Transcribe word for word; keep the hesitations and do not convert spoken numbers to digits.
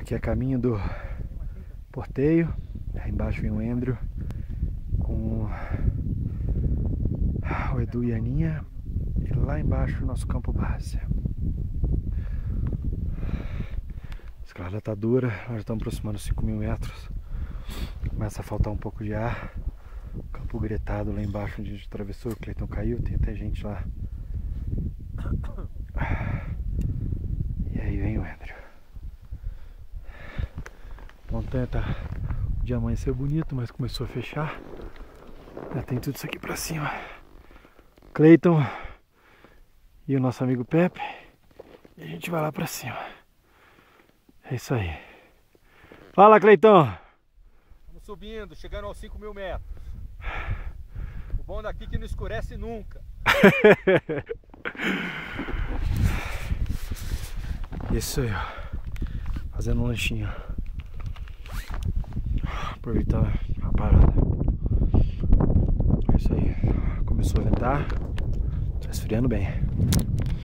Aqui é caminho do Porteio. Aí embaixo vem o Endrio com o Edu e a Aninha. E lá embaixo o nosso campo base. A escalada tá dura, nós já estamos aproximando cinco mil metros. Começa a faltar um pouco de ar. Campo gretado lá embaixo onde a gente atravessou, o Cleiton caiu, tem até gente lá. E aí vem o Endrio. A montanha tá... O dia amanheceu bonito, mas começou a fechar. Já tem tudo isso aqui pra cima. Cleiton e o nosso amigo Pepe. E a gente vai lá pra cima. É isso aí. Fala, Cleiton! Estamos subindo, chegando aos cinco mil metros. O bom daqui é que não escurece nunca. Isso aí, ó. Fazendo um lanchinho. Aproveitar a parada. É isso aí. Começou a ventar. Tá esfriando bem.